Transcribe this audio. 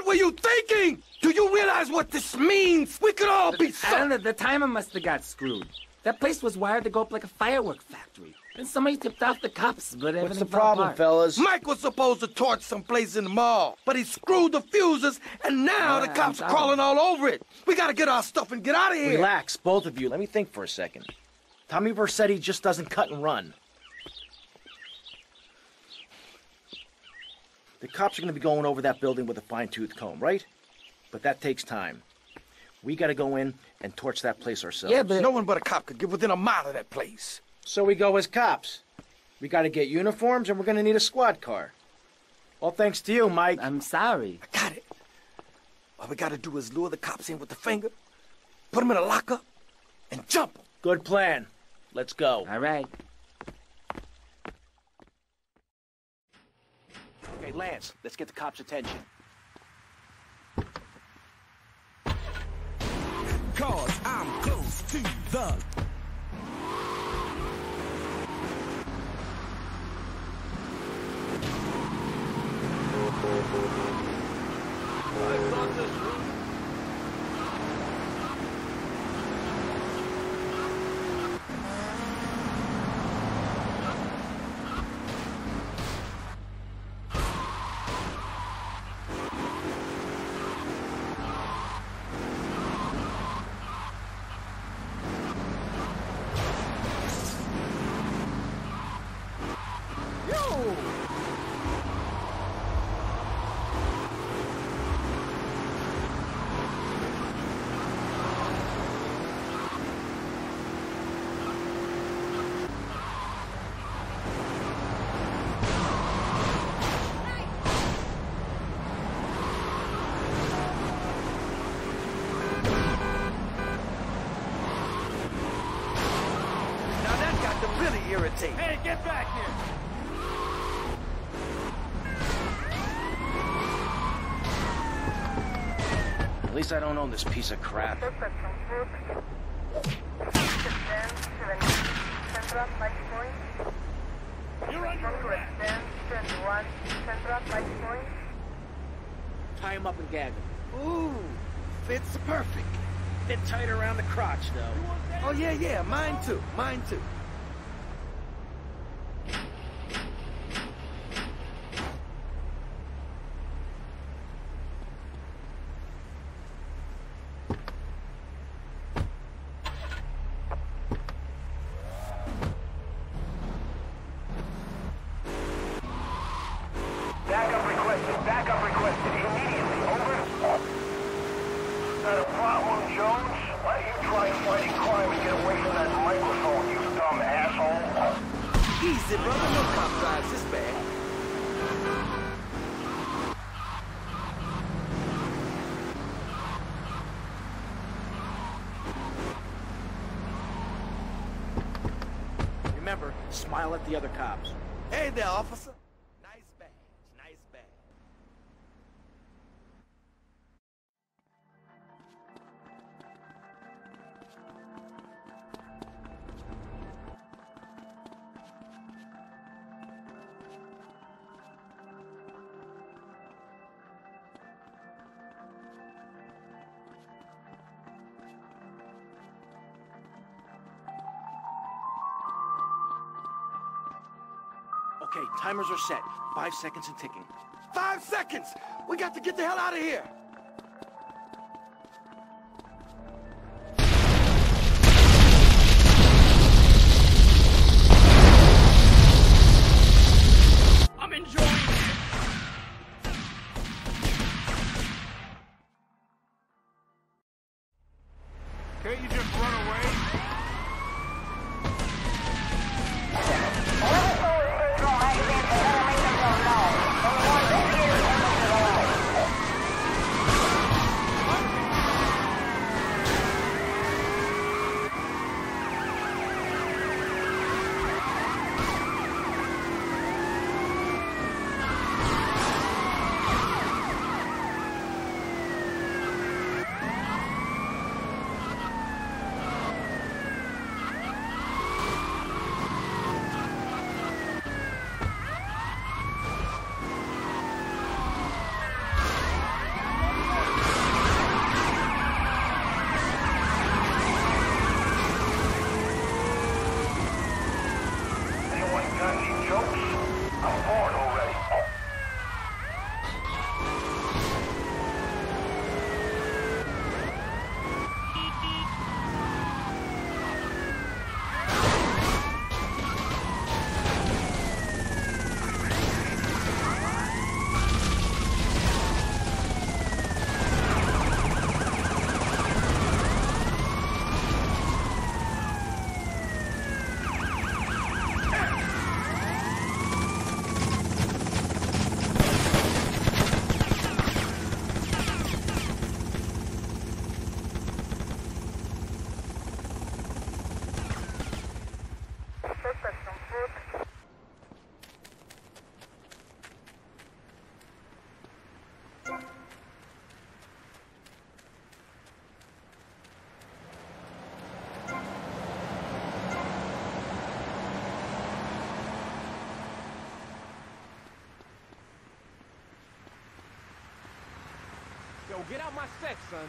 were you thinking? Do you realize what this means? We could all be I don't know, the timer must have got screwed. That place was wired to go up like a firework factory. And somebody tipped off the cops, but everything What's the fell problem, apart. fellas? Mike was supposed to torch someplace in the mall, but he screwed the fuses, and now the cops are crawling all over it. We gotta get our stuff and get out of here. Relax, both of you. Let me think for a second. Tommy Vercetti just doesn't cut and run. The cops are going to be going over that building with a fine-tooth comb, right? But that takes time. We got to go in and torch that place ourselves. Yeah, but... No one but a cop could get within a mile of that place. So we go as cops. We got to get uniforms, and we're going to need a squad car. All thanks to you, Mike. I'm sorry. I got it. All we gotta do is lure the cops in with the finger, put them in a lockup, and jump them. Good plan. Let's go. All right. Okay, Lance, let's get the cops' attention. Cause I'm close to the... Irritate. Hey, get back here! At least I don't own this piece of crap. You're under arrest! Tie him up and gag him. Ooh, fits perfect. Bit tight around the crotch, though. Oh, yeah, mine too, mine too. Backup requested immediately, over. Got a problem, Jones? Why don't you try fighting crime and get away from that microphone, you dumb asshole? Easy, brother, no cop drives this bad. Remember, smile at the other cops. Hey there, officer. Nice badge, nice badge. Okay, timers are set. 5 seconds and ticking. 5 seconds! We got to get the hell out of here! I'm enjoying it! Can't you just run away? Yo, get out my sex, son.